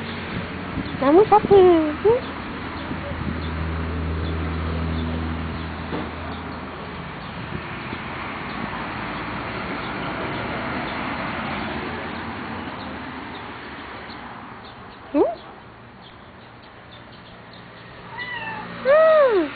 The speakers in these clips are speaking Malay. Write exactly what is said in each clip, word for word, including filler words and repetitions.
Nama siapa? Hmm? Hmm? Hmm.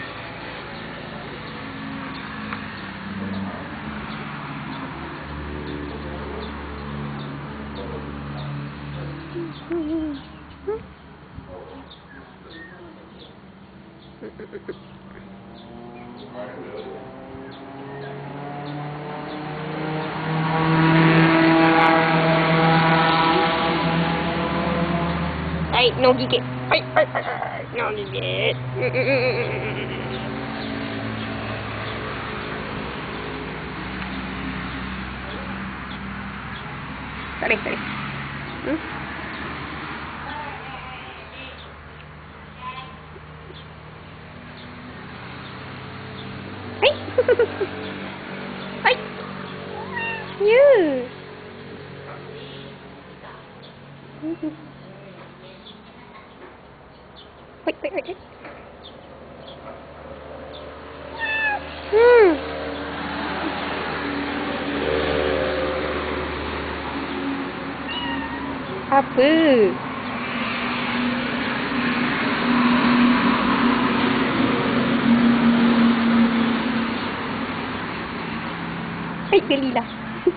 Ay, no gigit. Ay, ay, ay, ay, no gigit. Sorry, sorry. Hmm? Ay! Ay! Yeah! Wait, wait, wait. Hmm. Apa? Hai, gelilah.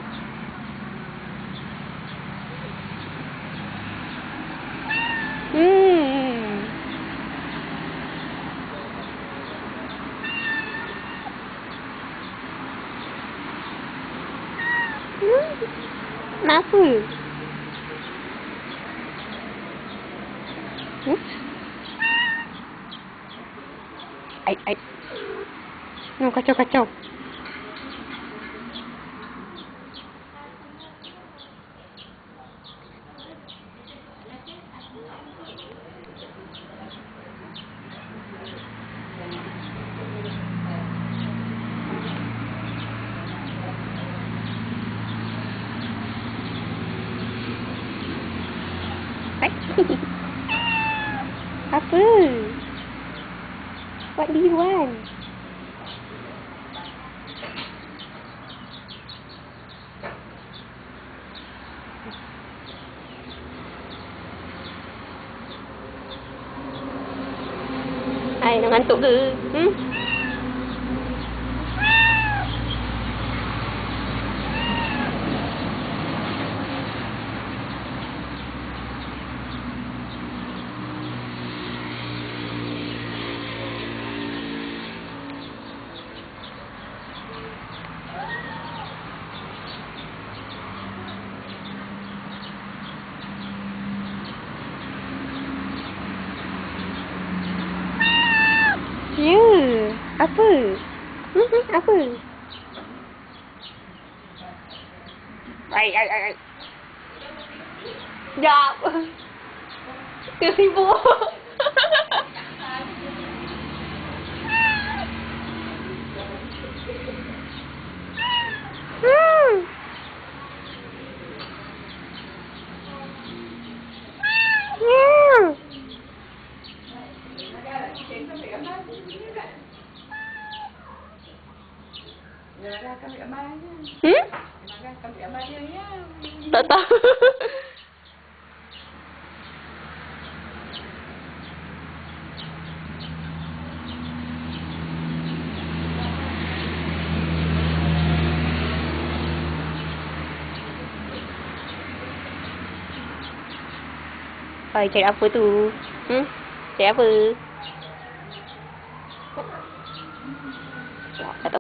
Hmm. Kenapa? Hmm? Ai, ai. No, kacau, kacau. Hai. Apa? What do you want? Ai, dah ngantuk ke? Hmm? Ya, apa? Hmm, hmm, apa? Ai, ai, ai. Sekejap. Tersibuk. Hmm. Yeah. Hmm? Tak tahu. Hai, cari apa tu? Hmm? Cari apa?